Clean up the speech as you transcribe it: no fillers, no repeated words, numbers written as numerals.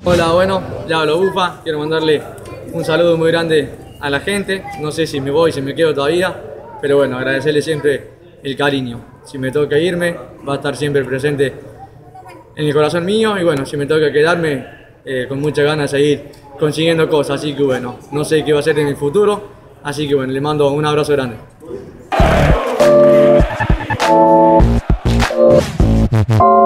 Hola, bueno, ya hablo Bufa. Quiero mandarle un saludo muy grande a la gente. No sé si me voy, si me quedo todavía, pero bueno, agradecerle siempre el cariño. Si me toca irme, va a estar siempre presente en el corazón mío y bueno, si me toca quedarme, con muchas ganas de seguir consiguiendo cosas. Así que bueno, no sé qué va a ser en el futuro, así que bueno, le mando un abrazo grande.